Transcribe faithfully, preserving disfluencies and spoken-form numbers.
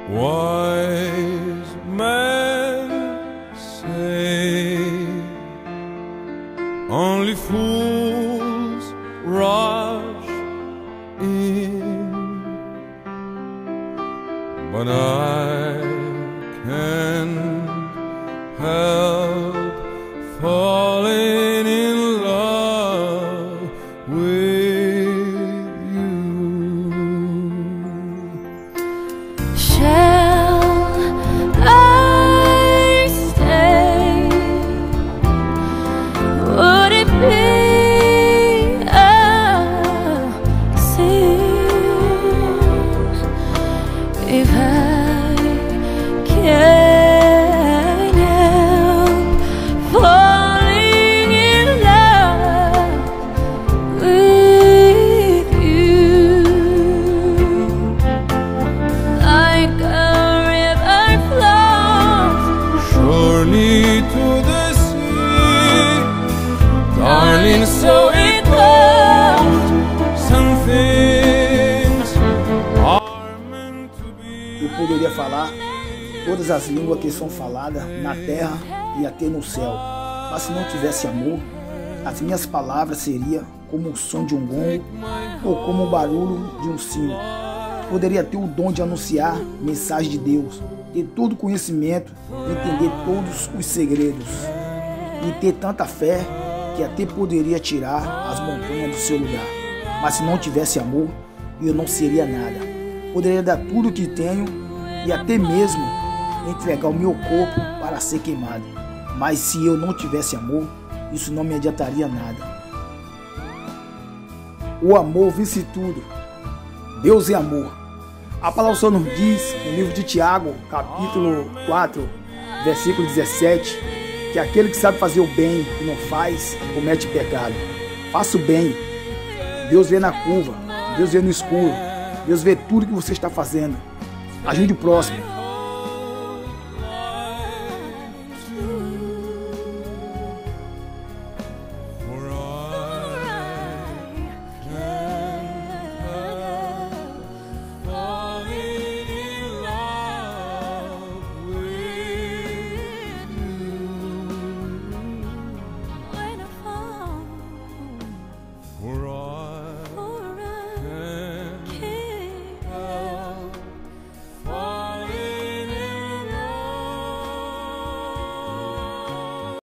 Wise men say only fools rush in, but I can't help falling in love with you. Shall I stay? Would it be a sin if I can't help falling in love with you? Like a river flows Surely to the sea, darling, so it goes. Some things are meant to be. Eu poderia falar todas as línguas que são faladas na terra e até no céu, mas se não tivesse amor, as minhas palavras seriam como o som de um gongo ou como o barulho de um sino. Poderia ter o dom de anunciar mensagem de Deus, ter todo o conhecimento, entender todos os segredos e ter tanta fé que até poderia tirar as montanhas do seu lugar. Mas se não tivesse amor, eu não seria nada. Poderia dar tudo o que tenho e até mesmo entregar o meu corpo para ser queimado. Mas se eu não tivesse amor, isso não me adiantaria nada. O amor vence tudo. Deus é amor. A palavra do Senhor nos diz, no livro de Tiago, capítulo quatro, versículo dezessete, que aquele que sabe fazer o bem e não faz, comete pecado. Faça o bem. Deus vê na curva, Deus vê no escuro, Deus vê tudo que você está fazendo. Ajude o próximo.